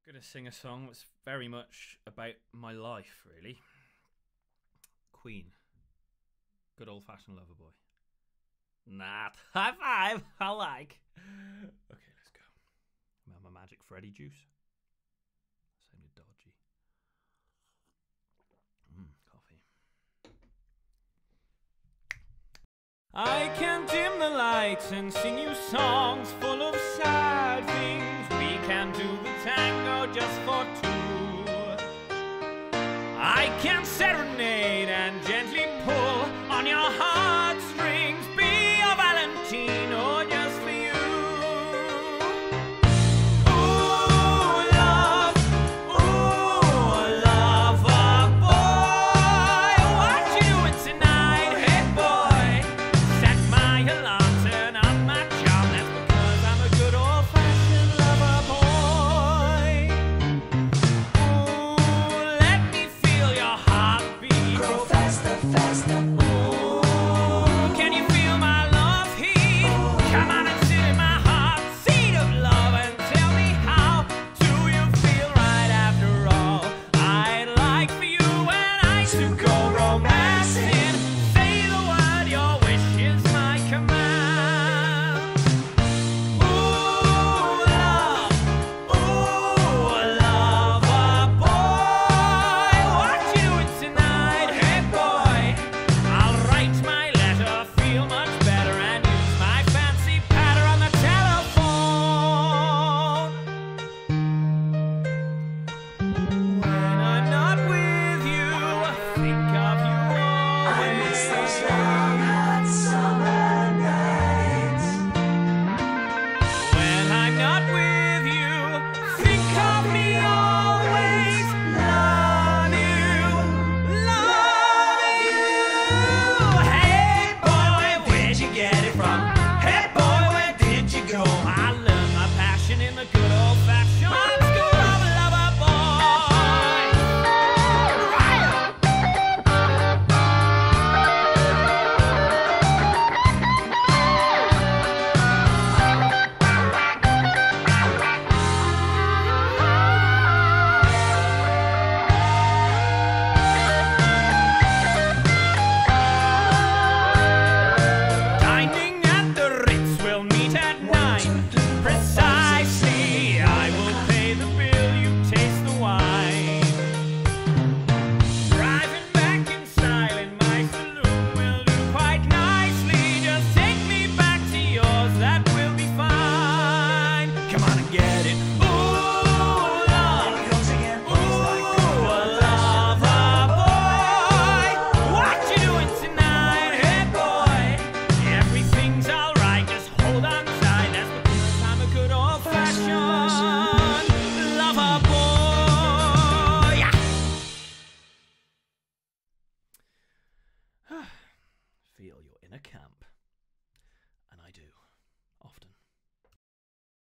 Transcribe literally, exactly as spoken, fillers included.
Gonna sing a song that's very much about my life, really. Queen. Good old-fashioned lover boy. Not high five, I like. Okay, let's go. I'm on my magic Freddy juice. Sounded dodgy. Mmm, coffee. I can dim the lights and sing you songs full of sad things. We can do the tango just for two. I can serenade and gently pull on your heartstrings. Be your Valentino just for you. Ooh, love, ooh, lover boy, what you doing tonight? Hey boy, set my alarm, turn on my charm. That's because I'm a good old-fashioned lover boy. Ooh, let me feel your heartbeat. Go faster, faster. Ooh, can you feel my love heat? Come on and sit in my heart, seat of love, and tell me how do you feel right after all? I'd like for you and I to go romancing. Say the word, your wish is my command. Ooh, love, ooh, lover boy, what you doing tonight? Hey boy, I'll write my letter, feel much better, and use my fancy patter on the telephone. When I'm not with you, think of you I always. miss those long hot summer nights. When I'm not with you, think of me always. Love you, love you. Hey boy, where'd you get it from? Hey boy, where did you go? I learned my passion in the good old-fashioned school of lover boy. Right. Dining at the Ritz, we'll meet at nine. Precisely, I will pay the bill, you taste the wine. Driving back in style in my saloon will do quite nicely. Just take me back to yours, that will be fine. Come on and get it. Ooh, love. Here goes again. Ooh, lover boy, what you doing tonight? Hey boy, everything's alright, just hold on tight. That's because I'm a good old-fashioned lover boy. Yeah. Feel you're in a camp, and I do.